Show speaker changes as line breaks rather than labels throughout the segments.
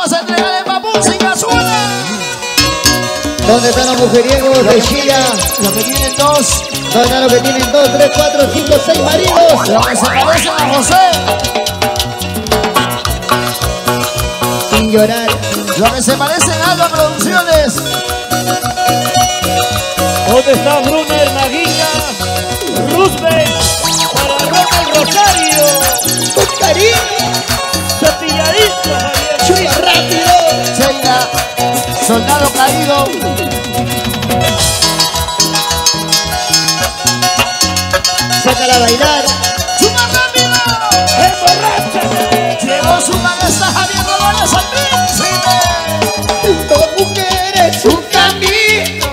vamos a entregarle más música, suena.
¿Dónde están los mujeriegos de Chía?
Los que tienen dos.
¿Dónde están los que tienen 2, 3, 4, 5, 6 maridos?
Los que se parecen a José.
Sin llorar.
Los que se parecen a Alba Producciones.
¿Dónde está Brunner Maguilla? Roosevelt para Ronald Rosario.
Con cariño.
Cepilladito, Javier.
Chuya rápido.
Sheila, Soldado Caído.
Sácala a bailar.
¡Suma rápido!
¡Emborráchate!
Llegó su majestad Javier Dolores al príncipe.
Dos mujeres, un camino.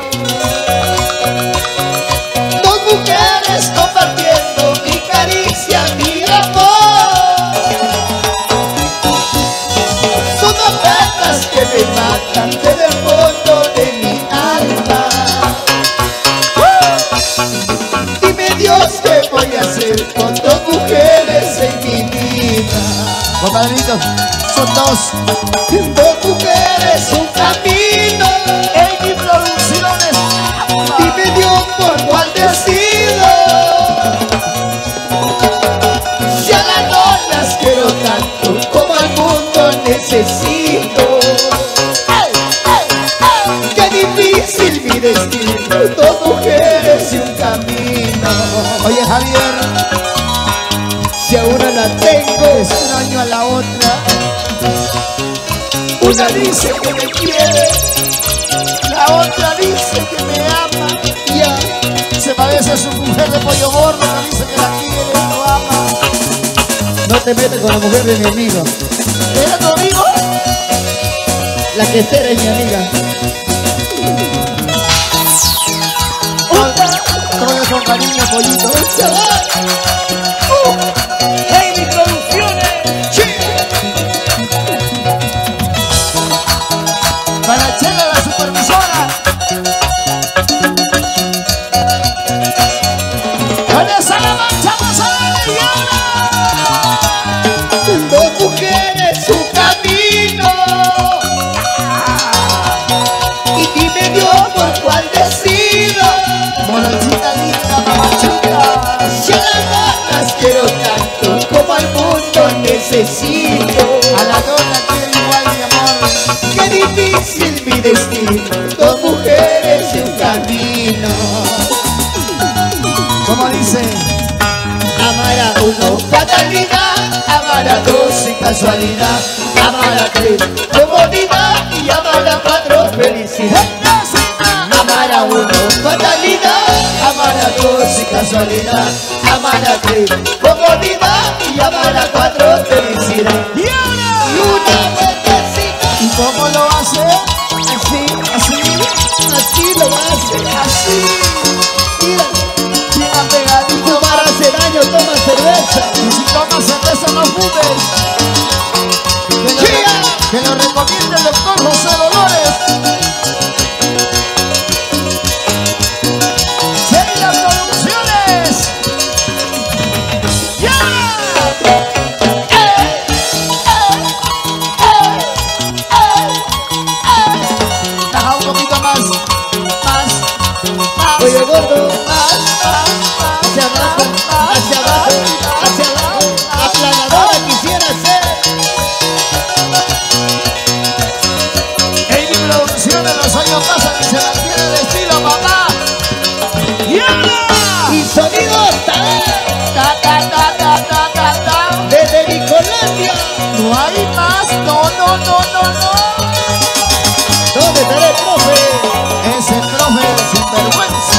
Dos mujeres compartiendo mi caricia, mi amor. Son ofertas que me matan desde el fondo de mi alma. Dime Dios, ¿qué voy a hacer con dos mujeres en mi vida?
Compadritos, son dos.
Dos mujeres, un camino.
Amy Producciones.
Dime Dios por cuál decido. Si a las dos las quiero tanto como al mundo necesito. Qué difícil mi destino, dos mujeres y un camino.
Oye, Javier,
Si a una la tengo,
extraño a la otra.
una dice que me quiere,
La otra dice que me ama.
ya.
Se parece a su mujer de pollo gordo que dice que la quiere y lo ama.
No te metas con la mujer de mi amigo.
¿Era tu amigo?
La que espera es mi amiga.
Todo con cariño, pollito.
Heidi Producciones.
Para Chela, la supervisora. Con esa la manchamos a la leyenda.
Dos mujeres, un camino. Y dime Dios por cuál decido.
Morochita linda, mamachita.
Si a las dos las quiero tanto como al mundo necesito.
A la dona quiere igual, mi amor.
Qué difícil mi destino, dos mujeres y un camino.
Como dice,
Amar a uno, fatalidad. Amar a dos, sin casualidad. Amar a tres, comodidad. Y amar a cuatro, felicidad. Amar a uno, fatalidad. Amar a dos, sin casualidad. Amar a tres, comodidad. Y amar a cuatro, felicidad.
y ahora.
Y una vueltecita.
¿Y cómo lo hace?
Así,
Así,
así lo hace.
así.
Mira,
Bien apegadito.
para hacer daño toma cerveza.
Y si tomas cerveza no fumes. Que lo recomiende el doctor José Dolores. Sheila Producciones. ¡Ya! Baja un poquito más. Más.
Oye, gordo,
Más.
hacia abajo, hacia abajo, hacia abajo. Aplanadora quisiera ser.
Amy Producciones, los años pasan y se mantiene el estilo, papá. ¡Y ahora!
Y sonido
Ta, ta, ta, ta, ta, ta, ta.
desde mi Colombia.
No hay más, no, no, no, no, no.
¿Dónde estará el profe?
Ese profe sinvergüenza.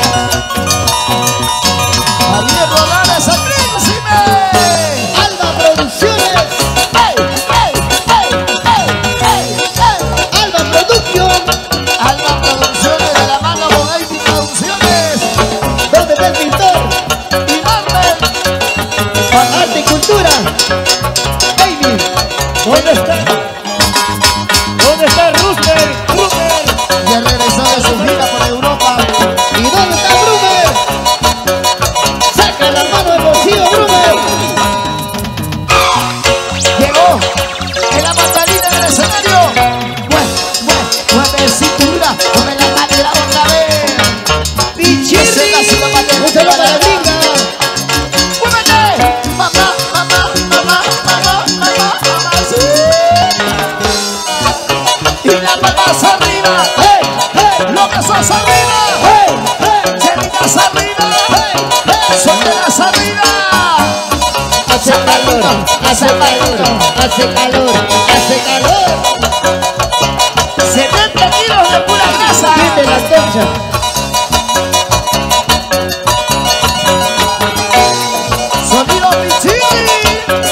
Javier Rodales, el príncipe.
Alba Producciones.
¡Ey, ey, ey, ey, ey, ey!
Alba Producción.
Alba Producciones de la mano con Amy Producciones.
¿Dónde está el pintor?
Y Marvel.
Arte y cultura. Baby.
¿Dónde está?
palmas arriba.
Hey, hey,
Los besos arriba.
hey, hey.
Chelitas arriba. Solteras arriba.
Hace calor, hace calor, hace calor, hace calor.
70 kilos de pura grasa.
Viste la concha.
Sonido Pichini.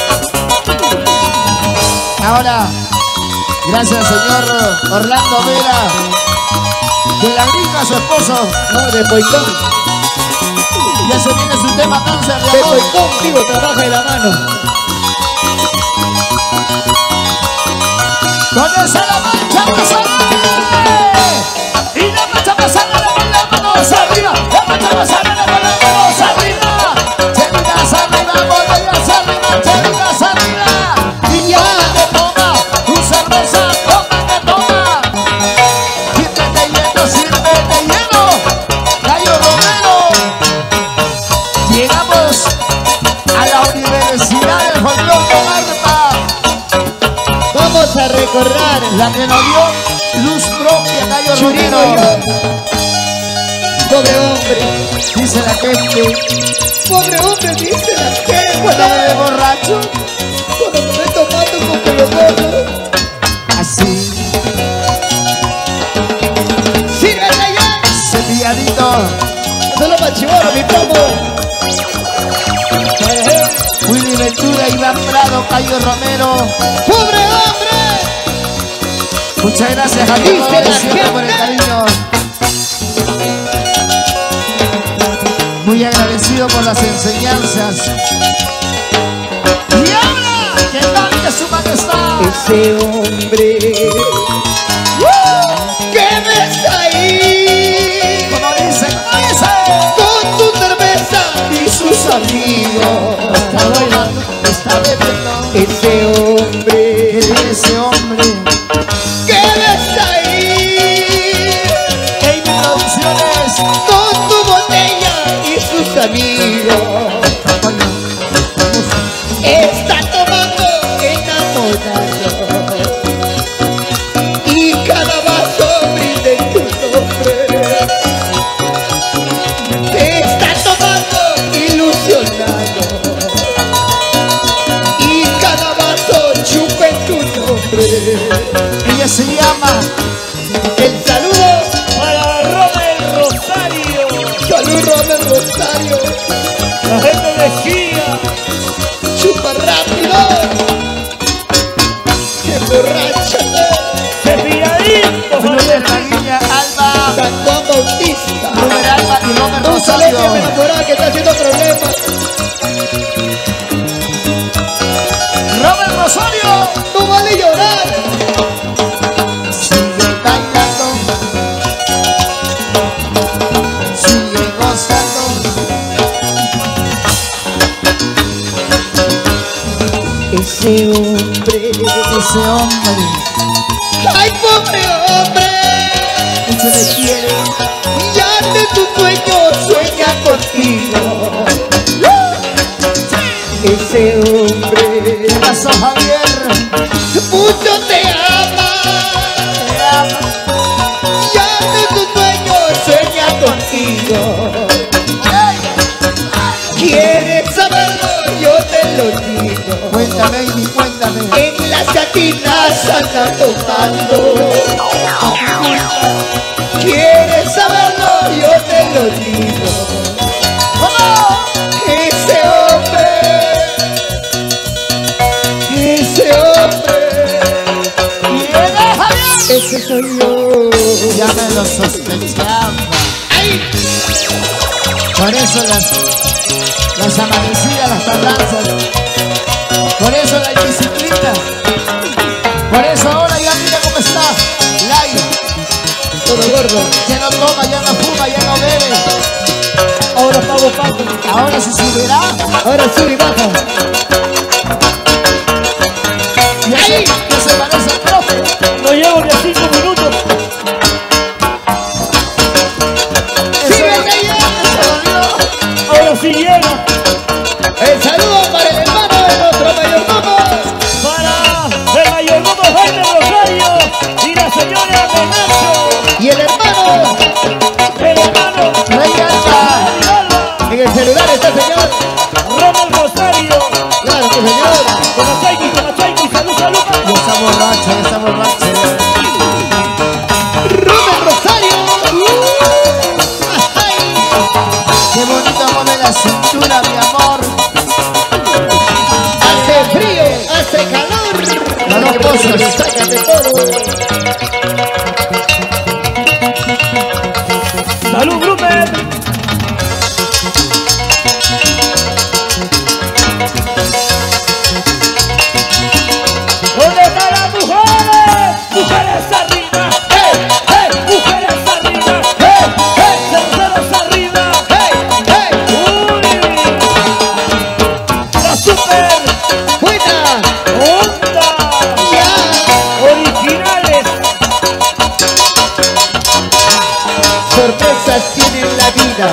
Ahora, gracias señor Orlando Vera, que la brinda a su esposo.
No, de Poicón.
Ya se viene su tema cáncer de
De
amor.
Poicón, digo, trabaja de la mano.
¿Dónde está la mancha más y la mancha más arriba con las manos arriba? La mancha más arriba con las manos arriba. Chelitas arriba, botellas arriba, chelitas arriba. Y ya te toma tu cerveza, toma que toma. Sírvete lleno, Gallo Romero. Llegamos a la Universidad del Folclore de Marpa,
Vamos a recorrer
la que nos dio luz propia, Gallo
Churino.
Romero.
Pobre hombre,
Dice la gente,
pobre hombre, dice la gente.
cuando me ve borracho,
Cuando me estoy tomando con que lo gordo.
así,
Sírvete ya.
cepilladito.
Solo para chivolo, mi promo.
Willy Ventura, Iván Prado, Cayo Romero.
Pobre hombre.
Muchas gracias a
Dice
todos
la
siempre por el
gente.
cariño. Muy agradecido por las enseñanzas. Y ahora que cante su majestad.
Ese hombre que ves ahí
Como dice,
con tu cerveza y sus amigos.
está bailando, está bebiendo.
Ese hombre
Ese hombre,
que ves ahí
Amy Producciones.
con tu botella y sus amigos. Está tomando enamorado y cada vaso brinda en tu nombre. Está tomando ilusionado y cada vaso chupa en tu nombre.
Ella se llama
El saludo,
Para Romel Rosario,
salud Romel Rosario,
la gente de Chía,
chupa rápido, emborráchate,
cepilladito,
Flor Maguilla, Alba,
San Juan Bautista.
Robert Alba y Robert
Un saludo
Rosario.
a mi enamorada que está haciendo problemas.
Robert Rosario.
No vale llorar.
Sigue bailando, sigue gozando.
Ese hombre,
Ese hombre,
ay pobre hombre,
mucho le quiere.
ya de tu sueño sueña contigo. Ese hombre,
¿Qué pasó, Javier?
mucho te ama,
Te amo.
ya de tu sueño sueña contigo.
Ey,
¿Quieres saberlo? Yo te lo digo.
cuéntame, Amy, cuéntame.
En las cantinas anda tomando. ¿Quieres saberlo? Yo te lo digo.
¿Cómo?
Ese hombre,
¿Quién es, Javier?
ese soy yo.
Ya me lo sospechaba.
¡Ay!
Por eso las amanecidas, las tardanzas. Por eso la indisciplina. Por eso ahora ya mira cómo está. Lai,
Todo gordo.
ya no toma, ya no fuma, ya no bebe.
ahora pago pago.
Ahora se subirá.
Ahora sube y baja.
Ya se parece al profe.
No llevo ni a 5 minutos.
¡Síguete ya!
Ahora sí llega.
El saludo para el hermano de nuestro mayordomo.
Para el mayordomo Jaime Rosario y la señora
Y el hermano,
El hermano.
Rey Alba.
en el celular está el señor.
Ronald Rosario.
Claro que señor.
Con Chaiki, salud, salud.
Ya está borracho, ya está borracho.
Robert Rosario. Ay.
Qué bonito mueve la cintura, mi amor.
Hace frío, hace calor.
Las dos cosas.
Sácate todo.
Salud, Gruper. ¿Dónde están las mujeres? Mujeres arriba.
¡Hey! ¡Hey!
Mujeres arriba.
¡Hey! ¡Hey!
Cerceros arriba.
¡Hey! ¡Hey!
Uy. La super.
Buena.
Onda.
Ya.
Originales.
Sorpresas tiene la vida.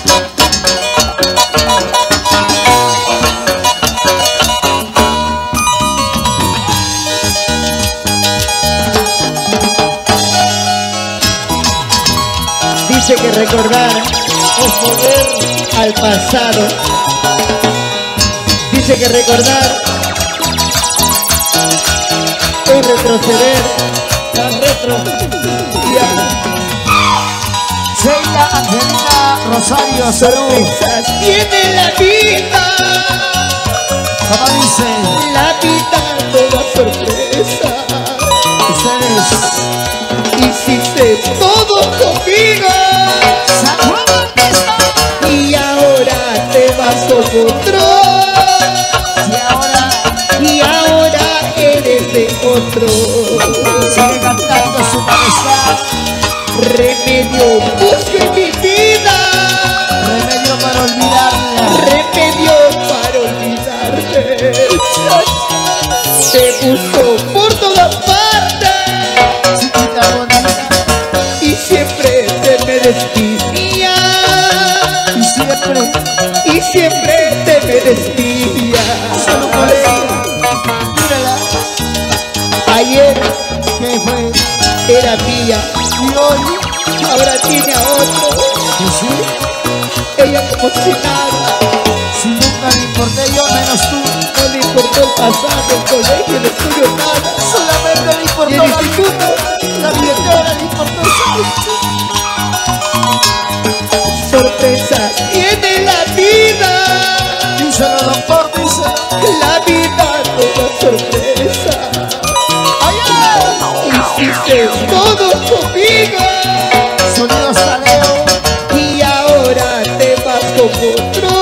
Dice que recordar es volver al pasado. Dice que recordar es retroceder.
La retro.
Sheila Angelina Rosario, salud.
Sorpresas tiene la vida.
Como dice,
La vida toda sorpresa.
ustedes
Hiciste todo conmigo
se acuerdan de esto.
y ahora te vas con otro
Y ahora
y ahora eres de otro.
sigue cantando su majestad.
Remedio busco en mi vida,
Remedio para olvidarla.
remedio para olvidarte. Te busco por todas partes
Chiquita bonita.
y siempre te me desvía.
Y siempre
Y siempre te me desvía.
solo por eso. Mírala.
Ayer
¿Qué fue?
era mía,
Y hoy.
ahora tiene a otro.
¿Que sí?
Ella como si nada,
Si nunca le importé yo, menos tú.
no le importó el pasado, el colegio, el estudio, nada.
Solamente le
Y
importó
el
la
instituto,
La billetera, le importó eso.
sorpresas tiene la vida.
Díselo, doctor, díselo.
La vida toda sorpresa. Hiciste todo conmigo
Sonido Tadeo.
y ahora te vas con otro.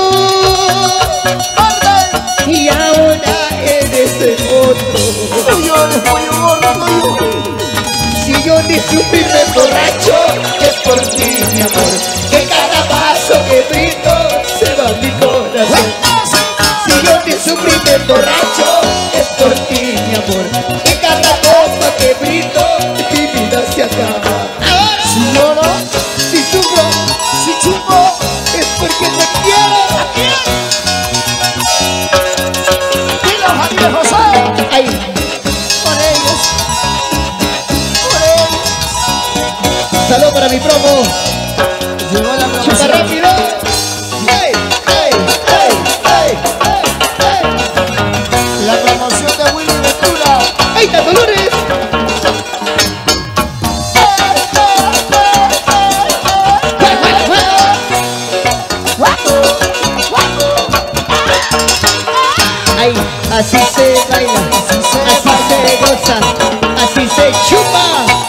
Y ahora eres de otro.
No llores, pollo gordo, no llores.
Si yo ni sufrí de borracho, es por ti, mi amor. Que cada paso que brindo se va mi corazón. Si yo ni sufrí de borracho, es por ti, mi amor. Que cada copa que brindo, mi vida se acaba. Ahora,
Si lloro,
si sufro,
si chupo,
es porque te quiero.
dilo, Javier José.
Ay,
Por ellos, por ellos.
salud para mi promo.
Llegó la
Chupa
promoción.
rápido. Ey, ey, ey, ey, ey, ey.
La promoción de Willy Ventura.
¡Ay, Dolores! ¡Ay, así se baila, así se goza, así se chupa!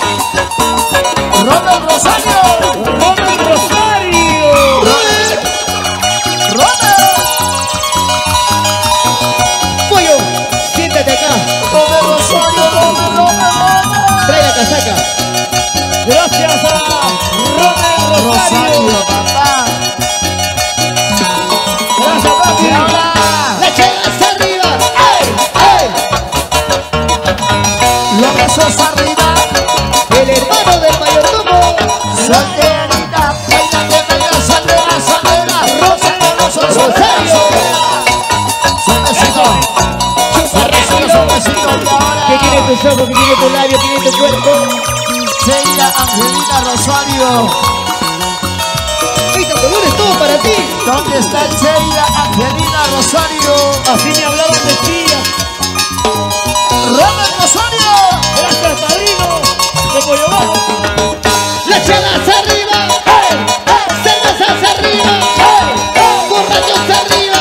Ronald Rosario.
Ronald Rosario.
Ronald.
¡Pollo! Siéntate acá,
Ronald Rosario, Ronald.
trae la casaca.
Gracias a Ronald Rosario.
Rosario, papá.
Gracias,
Y
papi.
ahora,
¡La chelas arriba! ¡Ey, ey!
los besos arriba.
El hermano del mayordomo.
Solterita, baila que baila, sandera, sandera. Rosario,
Rosario.
Suavecito.
Chupa rápido.
Suavecito, y ahora.
¿Qué tiene tus ojos? ¿Qué tiene tu labio? ¿Qué tiene tu cuerpo?
Sheila Angelina Rosario.
Eita, colores, todo para ti.
¿Dónde está Sheila Angelina Rosario?
Así me hablaban de tía.
Robert Rosario.
Gracias, padrino. De Pollo Bajo.
Las chelas arriba, cervezas arriba, borrachos arriba.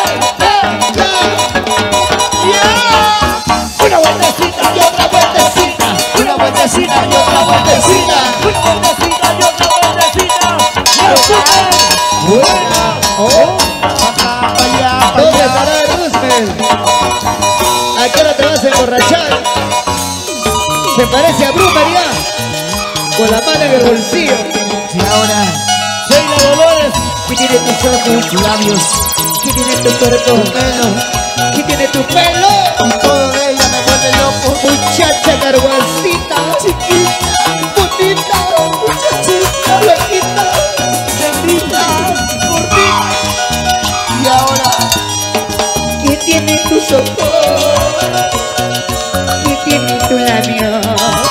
Una vueltecita
Y otra vueltecita,
Una vueltecita y otra vueltecita.
Una vueltecita y otra vueltecita. ¡Y el súper!
Buena. Oh,
Acá, allá,
¿dónde
allá.
estará Roosevelt? ¿A qué hora te vas a emborrachar? Se parece a Brumer ya, con la mano en el bolsillo.
Y ahora,
Sheila Dolores.
¿Qué tiene tus ojos?
labios,
¿Qué tiene tu cuerpo?
pelo.
¿Qué tiene tu pelo?
Y todo de ella me vuelve loco.
Muchacha garguacita, chiquita, bonita, muchachita, blanquita, bendita, gordita.
Y ahora,
¿Qué tiene tus ojos? ¿Qué tiene tu labio?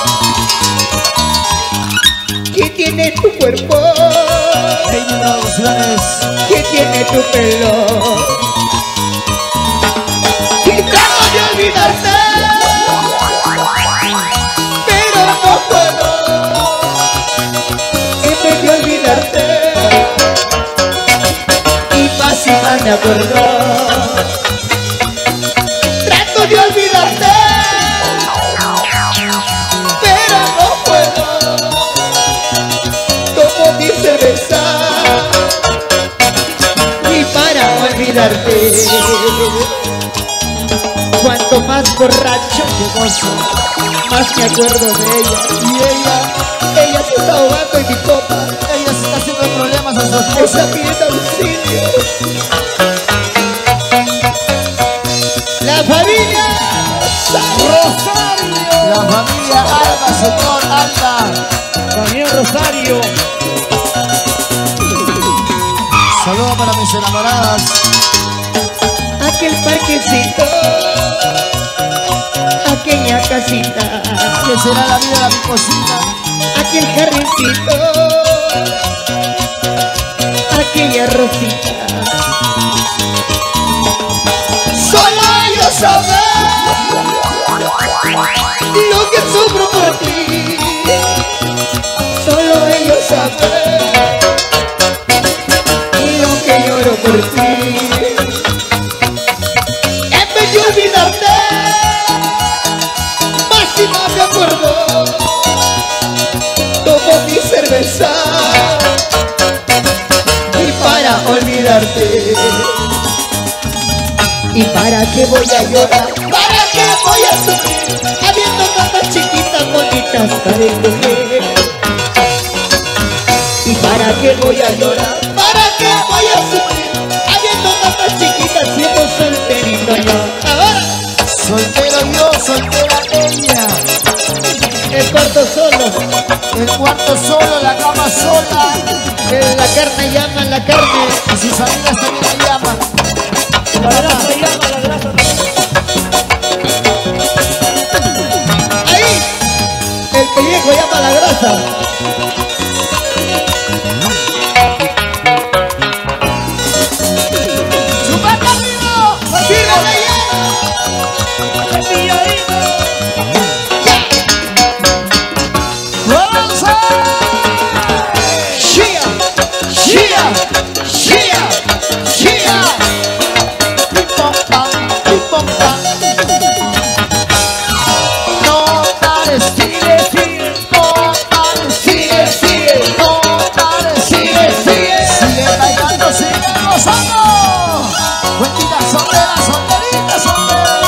¿Qué tiene tu cuerpo?
Baby Producciones.
¿Qué tiene tu pelo? Y trato de olvidarte, pero no puedo. En vez de olvidarte, y más y más me acuerdo. Trato de olvidarte, pero no puedo. Tomo mi cerveza y para olvidarte, cuanto más borracho que gozo, más me acuerdo de ella.
Y
Ella se está ahogando en mi copa,
ella se está haciendo problemas a su esposa.
está pidiendo auxilio. La familia
Rosario.
La familia Alba, señor Alba.
También Rosario.
Saludos para mis enamoradas.
aquel parquecito, aquella casita,
Que será la vida de mi cocina.
aquel jarrincito, aquella rosita. Solo ellos saben lo que sufro por ti. Solo ellos saben lo que lloro por ti. En vez de olvidarte, más y más me acuerdo. Tomo mi cerveza y para olvidarte. ¿Y para qué voy a llorar? ¿Para qué voy a sufrir? Habiendo tantas chiquitas bonitas para escoger. ¿Y para qué voy a llorar? ¿Para qué voy a sufrir? Habiendo tantas chiquitas siendo solterito yo. Ahora,
Soltero yo, soltera ella.
el cuarto solo,
El cuarto solo, la cama sola.
la carne llama, la carne.
Y sus amigas también la llaman.
La grasa llama, la grasa.
Ahí, el pellejo llama la grasa.
¡Chupate arriba!
¡Sírvale ya!
Cepilladito.
¡Vamos!
¡Shia! ¡Shia! ¡Shia! ¡Shia!
Pim-pom, pam, pim-pom, pam. No pares, sigue, sigue. No pares,
¡Sigue, sigue!
no pares,
¡Sigue, sigue!
sigue bailando, sigue gozando. Cuentita soltera, solterita, soltera.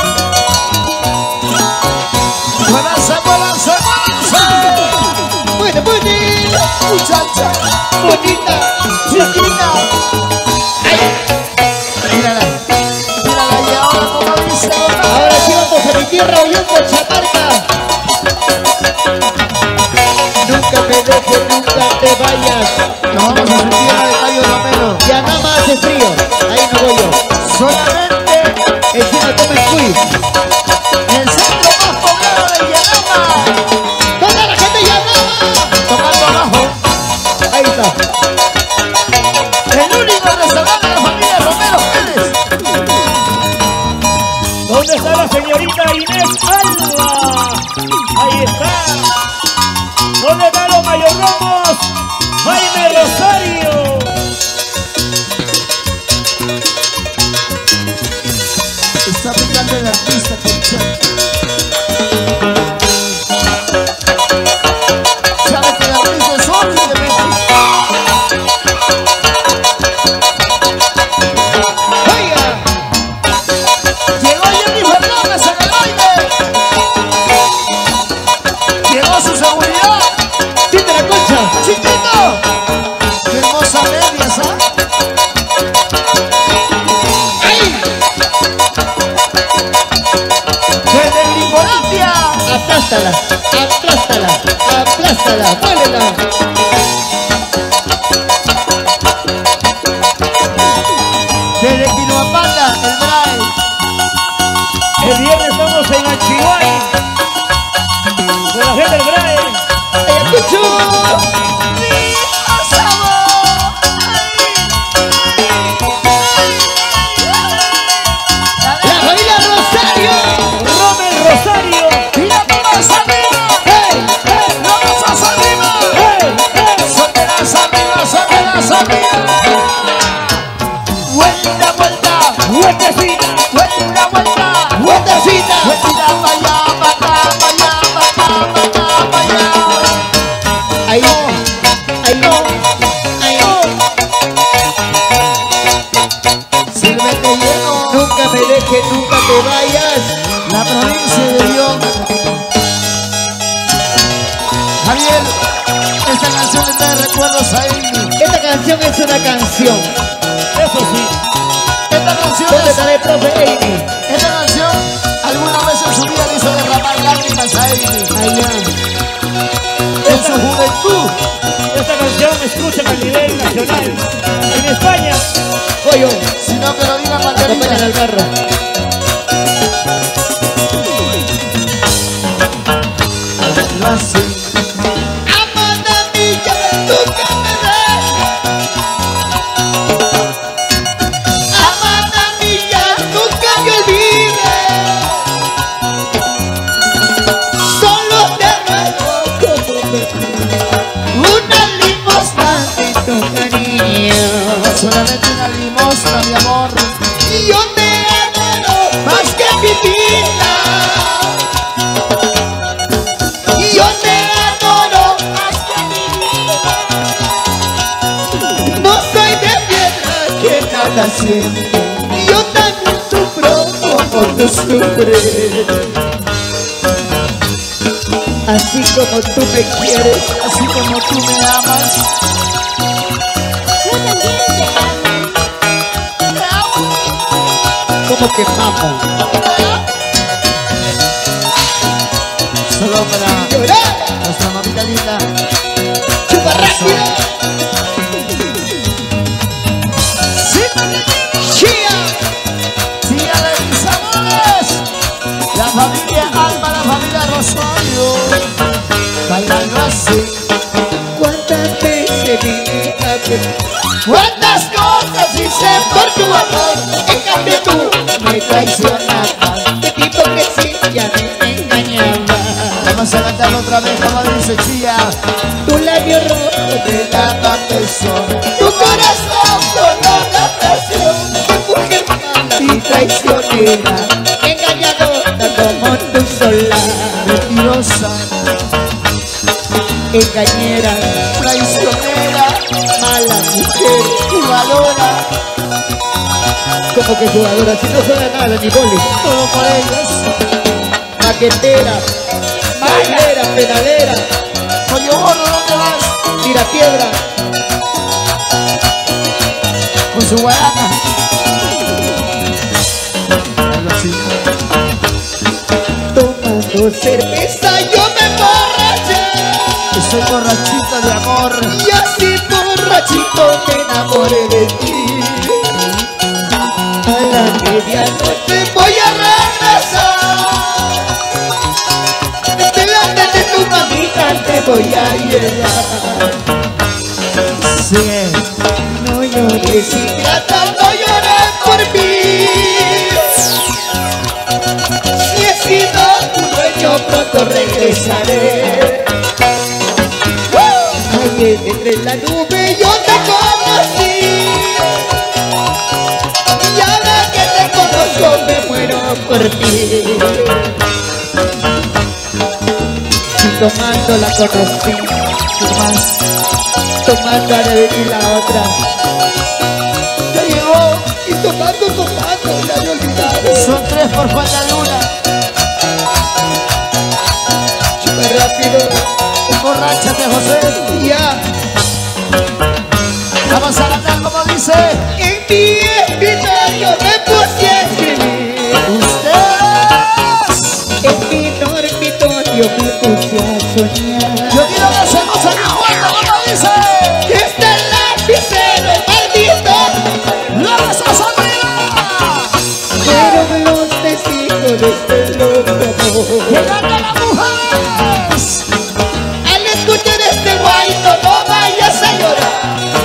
Muévanse, muévanse, muévanse.
¡Buena, buena!
Muchacha,
¡Bonita!
chiquita. Mírala, mírala y ahora como dice otra.
Ahora sí vamos a mi tierra oyendo chamarca. Nunca me dejes, nunca te vayas.
Nos vamos a su tierra de Cayo Romero.
Ya nada más hace frío. Ahí no voy yo.
Solamente
Encima toma el quiz.
el centro más poblado de Yanama.
¡Toda la gente llamaba!
Ahí está. ¿Dónde están los mayordomos? Jaime Rosario.
Está picando el artista con Chuck. Sabe que el artista es otro de México.
Oiga,
Llegó Jennifer López en el aire. Llegó su seguridad.
quita la concha.
Chiquito. Qué hermosa media, ¿sabes? Desde Gringolandia.
Aplástala, aplástala, aplástala, muévela.
Desde Quinoapanda, el Braille.
El viernes estamos en Achihuay. Con la gente del Brae.
¡Ayacucho! La familia Rosario.
Romel Rosario.
¡Y la palmas arriba!
¡Hey!
¡La palmas arriba! ¡Solteras arriba, solteras arriba! ¡Vuelta, vuelta!
Huertecina.
¡Vuelta, vuelta!
¡Vueltecita!
¡Vuelta para allá, para acá, para allá, para acá, para acá, para allá!
Ahí no, ahí no, ahí no.
Sírvete lleno.
Nunca me dejes, nunca te vayas.
La provincia de León. Javier, esta canción me trae recuerdos a Amy.
Esta canción es una canción.
Eso sí.
Esta canción
¿Dónde
es...
está el profe Amy?
Esta canción alguna vez en su vida le hizo derramar lágrimas a Amy.
Allá.
En su juventud.
Esta canción me escuchan a nivel nacional. En España.
Pollo,
Sino que lo diga
acompáñala
Margarita.
al carro.
Lo así.
Amada mía, nunca me dejes. Amada mía, nunca me olvides. Solo te ruego una limosna de tu cariño.
Solamente una limosna, mi amor.
Y yo te adoro más que mi vida. Y yo te adoro más que mi vida. No soy de piedra que nada siente. Y yo también sufro como tú sufres. Así como tú me quieres,
Así como tú me amas.
como que mamo.
Solo para
Llorar,
nuestra mamita linda.
chupa rápido.
¡Sí!
Chía.
¡Tía de mis amores! La familia Alma, la familia Rosario. Bailando así.
¿Cuántas veces vine a ver? ¿Cuántas cosas hice por tu amor? En cambio tú me traicionabas. De tipo que sí, ya me engañaba.
Vamos a cantarlo otra vez, como dice Chía.
Tu labio rojo de la persona. Tu corazón dolor la presión. Tu mujer mala y traicionera. Engañadora como tú sola.
Mentirosa,
Engañera,
traicionera,
mala mujer.
jugadora,
Como que jugadora, si no juega nada ni boli.
todo por ellos.
Maquetera, bailera, pedalera,
Pollo Gordo, ¿dónde vas?
tira piedra.
Con su guaraca. Bailando así.
Tomando cerveza yo me emborraché.
Estoy borrachita de amor.
Y así borrachito me enamoré de ti. A la medianoche voy a regresar. Delante de tu mamita te voy a llevar.
Sigue.
No llores ingrata, no llores por mí. Si he sido tu dueño pronto regresaré. Ayer entre la nube yo te conocí, y ahora que te conozco me muero por ti. Y tomando la conocí, tomando a y la otra. Ya llegó, y tomando, ya me olvidado.
Son 3 por falta de una.
Súper rápido.
Emborráchate, José.
Ya.
Vamos a cantar como dice.
En mi escritorio me puse a escribir.
Ustedes.
En mi dormitorio me puse a soñar.
Yo quiero que se goce la cuenta como dice.
Este lapicero maldito
¡La responsabilidad!
fueron los testigos de este loco amor.
¡Llegando las mujeres!
Al escuchar este guayno no vayas a llorar.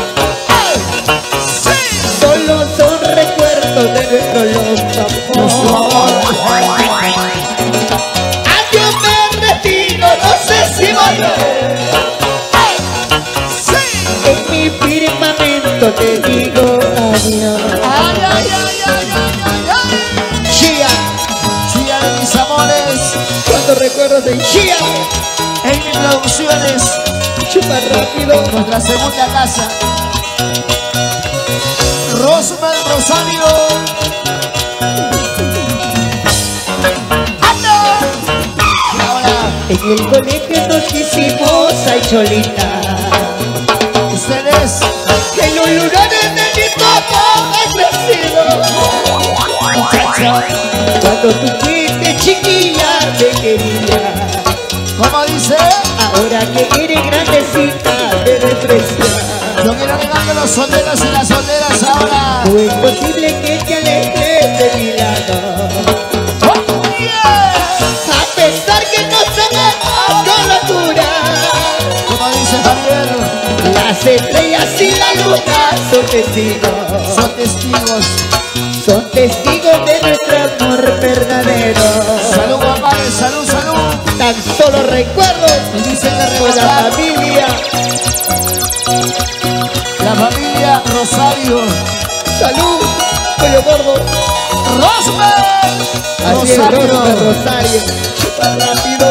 ¡Sí!
Solo son recuerdos de nuestro loco
Nuestro
amor.
amor.
Adiós me retiro, no sé si volveré.
¡Sí!
En mi firmamento te digo adiós.
¡Ay, ay, ay, ay, ay, ay!
Shia,
Chía de mis amores.
cuando recuerdo de Shia,
Amy Producciones.
chupa rápido.
Nuestra segunda casa. Rosmel Rosario. ¡Anda! Y ahora,
En el colegio nos quisimos ay cholita.
ustedes,
Que los lugares de mi papá han crecido.
muchachos,
Cuando tú fuiste chiquilla te quería.
como dice,
Ahora que eres grandecita te desprecias.
yo quiero que los solteros y las solteras ahora.
No es posible que te alejes de mi lado.
¡Oh, yeah!
A pesar que nos amamos con locura,
Como dice Javier,
las estrellas y la luna son testigos.
son testigos.
Son testigos de nuestro amor verdadero.
Salud, guapales, salud, salud.
Tan solo recuerdos
Y dicen que
con la
recordar
familia.
la familia Rosario.
Salud, pollo gordo.
Rosmel
Así es,
Rosario.
Rosario. Chupa rápido.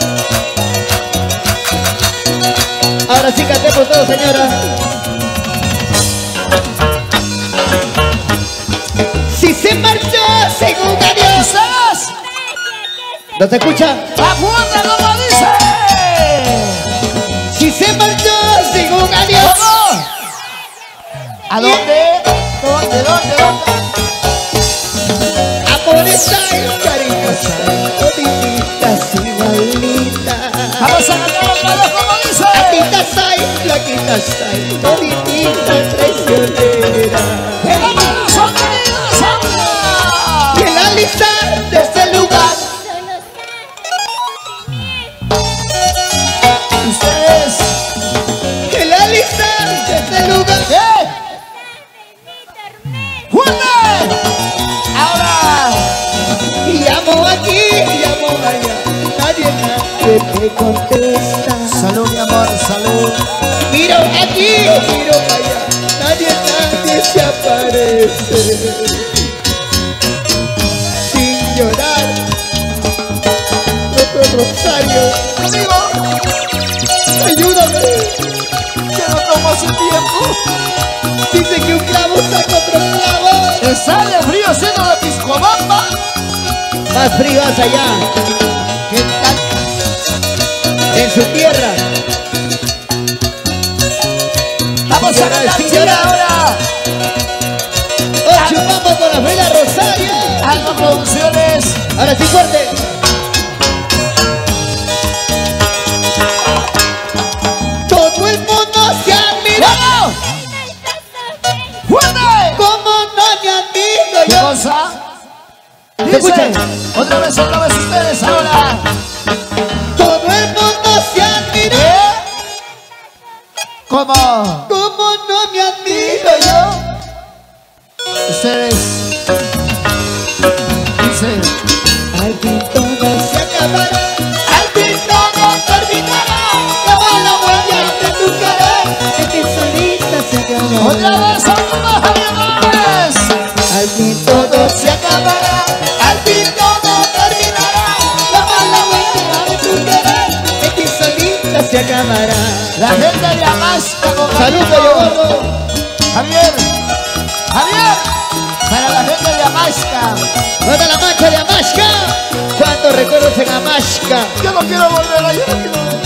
Ahora sí cantemos todos, señora. Si se marchó sin un adiós.
¿Ustedes?
¿No se escucha?
¡Apunta como dice!
Si se marchó sin un adiós.
¿Cómo? ¿A dónde? ¿Dónde?
Amores hay, cariños hay, todititas igualitas.
Vamos a cantar otra vez como dice.
Atitas hay, flaquitas hay, todititas traicioneras.
¡Llegamos a los sonidos ahora!
Y el alisar de este lugar.
Ustedes,
El alisar de este lugar.
¿qué? ¡Fuerte! Ahora,
Llamo aquí, llamo allá. Nadie me contesta.
salud, mi amor, salud.
Miro aquí, miro allá. Nadie se aparece. Sin llorar. Nuestro Rosario. Amigo, ayúdame.
Que no tomo su tiempo.
Dice que un clavo saca otro clavo.
Le sale frío siendo de Piscobamba.
Más frío hacia allá,
¿Qué tal?
en su tierra.
Vamos a cantar chile ahora.
Oh, chupamos con la vela Rosario.
Algo Producciones.
Ahora sí fuerte. Todo el mundo se admira.
¡Vamos! ¡Fuerte!
Como no me admiro
¿Qué
yo.
cosa?
¿Se
Dice,
escuchan?
otra vez ustedes ahora.
Todo el mundo se admira.
¿Qué? ¿Cómo?
Como no me admiro yo.
Ustedes. Dice,
Al fin todo se acabará.
al
nunca se acabará.
La gente de Amasca con
Salud,
cariño.
pollo gordo.
Javier, Javier, para la gente de Amasca.
Toda la mancha de Amasca. ¿Cuántos recuerdos en Amasca?
Yo no quiero volver allá, yo no quiero volver.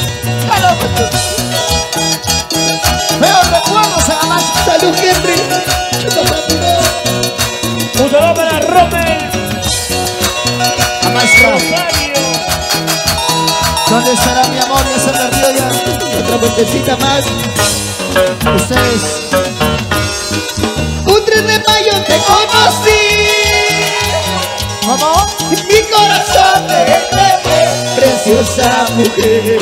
Veo recuerdos en Amasca.
Salud, Henry. Chuta rápido.
Un saludo para Rommel
Amasca,
Rosario.
¿dónde estará mi amor? Ya se perdió ya.
Otra vueltecita más.
Ustedes,
Un 3 de mayo te conocí.
¿cómo?
Mi corazón te entregué, preciosa mujer.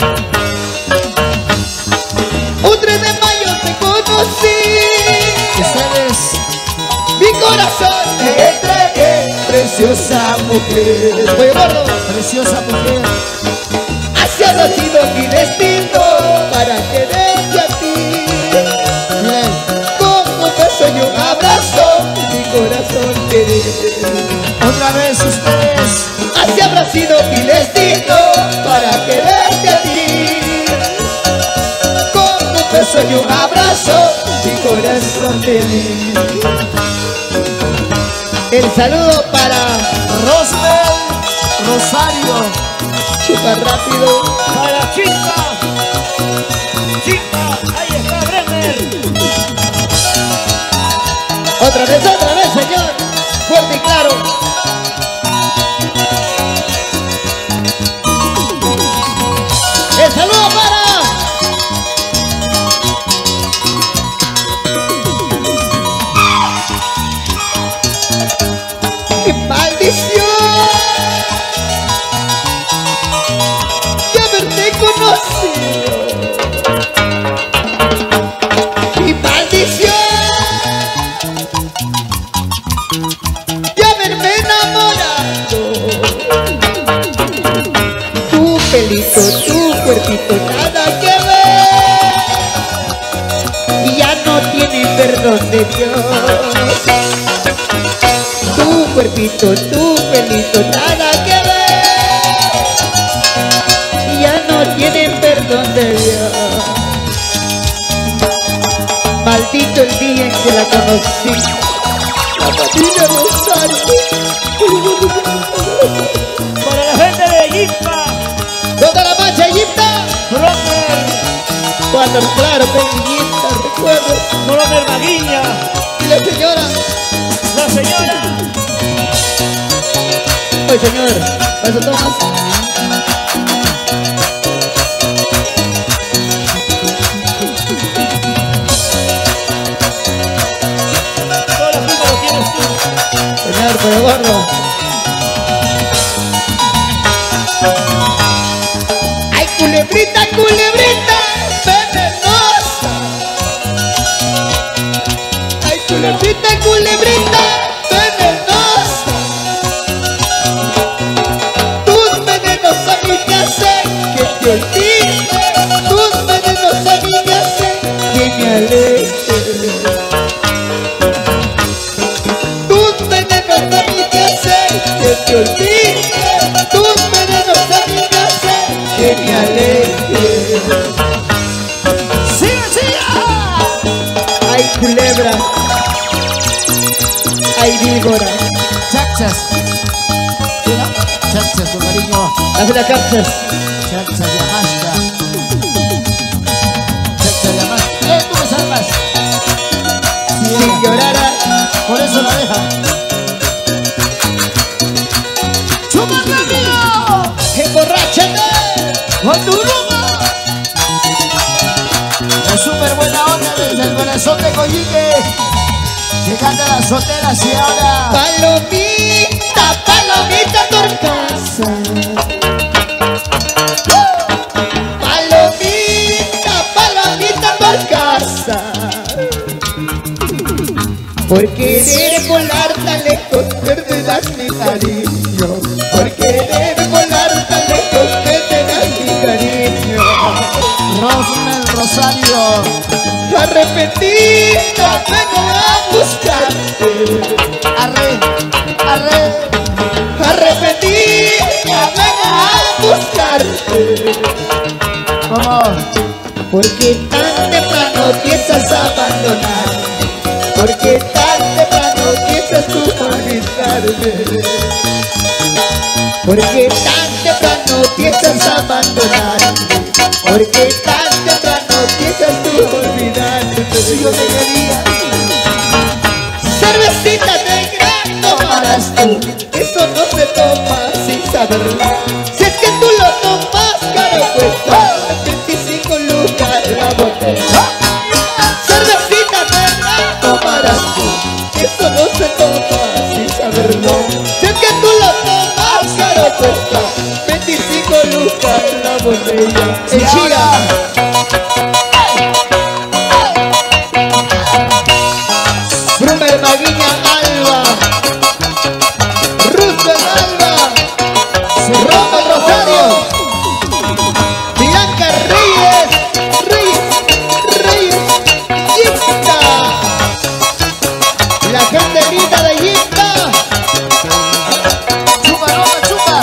Un 3 de mayo te conocí.
Ustedes,
Mi corazón te entregué, preciosa mujer. Oye, gordo,
preciosa mujer.
así ha sido mi destino para quererte a ti.
Miren,
Con un beso y un abrazo, mi corazón te
otra vez ustedes.
así habrá sido mi destino para quererte a ti. Con un beso y un abrazo, mi corazón te di. El saludo para
Rosmel Rosario.
Chupa Rápido.
Para Chispa. Chispa, ahí está Brenner.
Otra vez, señor. Fuerte y claro. El saludo para ¡qué maldición! De haberte conocido. ¡Qué maldición! De haberme enamorado. Tu pelito, tu cuerpito, nada que ver. Y ya no tiene perdón de Dios. Tu cuerpito, tu pelito, nada que ver. Y ya no tienen perdón de Dios. Maldito el día en que la conocí. La familia Rosario.
Para la gente de Chispa.
Toda la mancha Egipta.
Rommel.
Cuando claro, pequeñita, recuerdo.
Rommel Maguiña.
Y la señora.
La señora.
Oye, señor, ¿paso tomas?
Toda la culpa lo tienes tú.
Señor, pero gordo. ¡Ay, culebrita, culebrita, venenosa! ¡Ay, culebrita, culebrita, venenosa! Tus venenos a mí me hacen que te olvide. Tus venenos a mí me hacen que me aleje. Tus venenos a mí me hacen que te olvide. Tus venenos a mí me hacen que me aleje.
¡Sigue, sigue!
Ay, culebra. Ay, víbora.
Chachas. ¿Sí, no? Chachas, con cariño.
Haz la capsas.
Chachas de Amasca. Chachas de Amasca. Tú me salvas. Sí,
Sin llorar.
por eso la deja. ¡Chupa rápido!
Emborráchate.
¡Con tu rumba! La súper buena onda desde el corazón de Coyique. Que canta las solteras y ahora.
Palomita, palomita torcasa. Palomita, palomita torcasa. Por querer volar tan lejos perderás mi cariño. Por querer volar tan lejos perderás mi cariño.
Rosmel Rosario.
Arrepentida vengo a buscarte.
Arre, arre.
Arrepentida vengo a buscarte.
Con amor.
Porque tan temprano piensas abandonar. Porque tan temprano piensas tú olvidarme. Porque tan temprano piensas abandonar. Porque tan temprano piensas tú olvidarte.
Si yo te quería,
Cervecita negra tomarás tú. Eso no se toma sin saberlo. Si es que tú lo tomas, caro cuesta 25 lucas la botella. Cervecita negra tomarás tú. Eso no se toma sin saberlo. Si es que tú lo tomas, caro cuesta 25 lucas la botella.
y
Chira. Brumer Maguiña Alba, Russell Alba, Roma Rosario, Bianca Reyes, Yinta, la gente linda de Yinta,
chupa, Roma, chupa.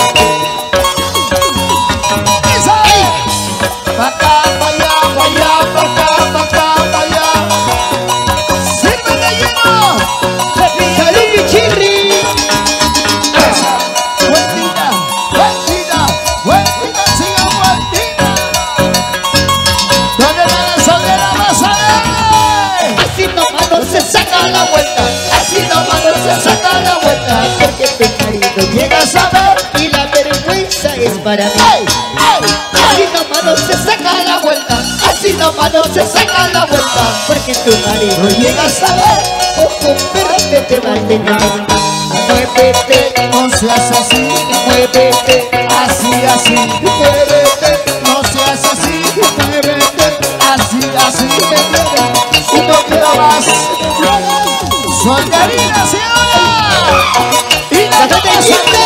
Esa. Pa' acá, pa' allá, pa' allá, pa' acá, pa' acá, pa' allá. Sirve relleno.
Salud Pichirri,
Esa. Vueltita, vueltita, vueltita, siga vueltita. ¿Dónde está la solera más
así nomás no se saca la vuelta, así nomás no se saca la vuelta, porque tu marido llega a saber y la vergüenza es para mí.
¡Ey! ¡Ey!
Así nomás no se saca la vuelta, así nomás no se saca la vuelta, porque tu marido llega a saber, ojo verde te va a tener. Muévete,
No seas así,
muévete,
así, así.
muévete,
No seas así,
muévete,
así, así.
muévete.
Y no quiero más. Solterina, señora. Y la
gente
cosa
linda.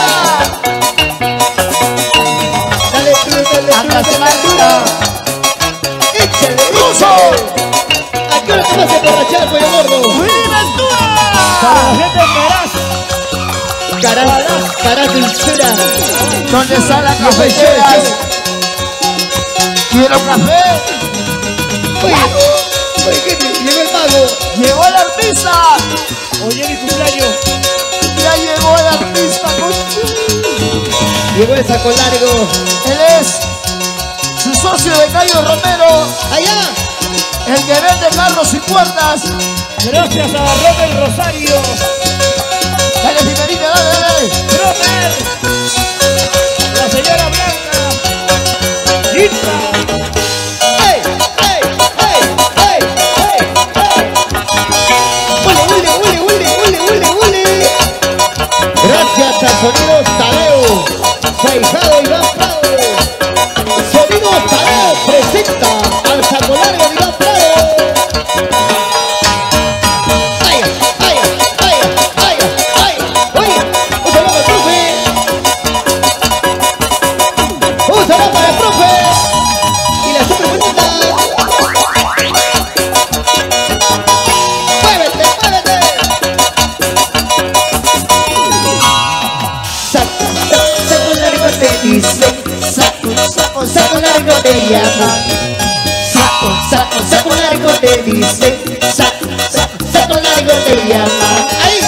Dale tú,
Acá se la
altura. Échale,
¡Ruso!
¿A qué hora te vas a emborrachar, pollo gordo?
¡Willy Ventura!
Para la gente de
Caras dulzura.
¿Dónde está la cafetera? Quiero café.
Oye, ¿qué? Llegó el mago.
Llegó el artista.
Oye, mi cumpleaños.
Ya llegó el artista.
Llegó el saco largo.
Él es su socio de Cayo Romero,
Allá.
el que vende carros y puertas.
Gracias a Robert Rosario.
Dale, Piperita, dale, dale.
Robert. La señora Blanca. Gita.
¡Ey! ¡Ey! ¡Ey! ¡Ey! ¡Ey! ¡Ule, ule, ule, ule, ule, ule! Gracias a Sonidos Tadeo. Su ahijado Iván Prado. Sonidos Tadeo presenta al saco largo de Iván Prado. ¡Ay, ay, ay, ay, ay! ¡Oye! ¡Un saludo para el profe! ¡Un saludo para el profe! Y la super bonita. ¡Muévete, muévete! Saco largo te dice, saco largo te llama. Saco largo te dice, saco largo te llama. ¡Ahí!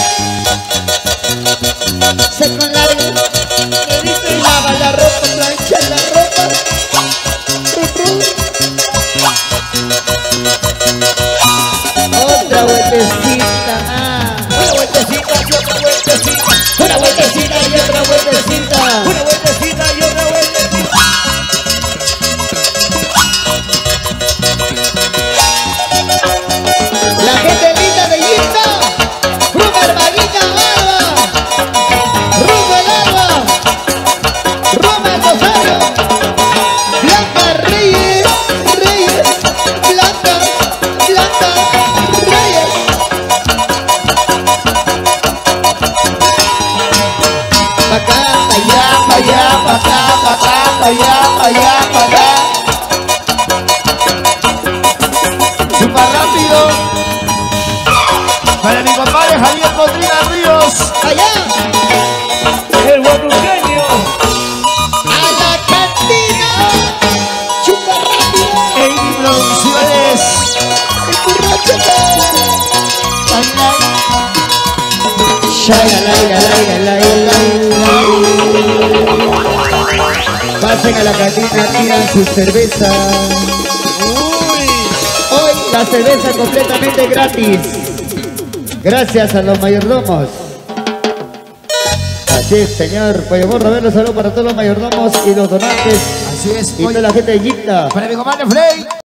Saco largo te dice, lava la ropa, plancha la ropa. Otra vueltecita, una vueltecita y otra vueltecita, una vueltecita y otra vueltecita,
Una vueltecita y otra vueltecita.
la gente linda de Yinta, Ruber Maguita Alba, Ruber Alba, Roma Rosario, Blanca Reyes, Blanca Reyes. Pa' acá, pa' allá,
Pa' allá, pa' acá, pa' acá, pa' allá, pa' allá, pa' acá. Chupa rápido. Para mi compadre Javier Contreras Ríos.
allá.
El guaruqueño.
A la cantina, chupa rápido.
Producciones.
Pasen a la cantina, tiran su cerveza. Hoy la cerveza completamente gratis. Gracias a los mayordomos. Así es, señor. Pues vamos a ver los saludos para todos los mayordomos y los donantes
Así es.
y toda la gente de Gita.
Para mi compadre Frey.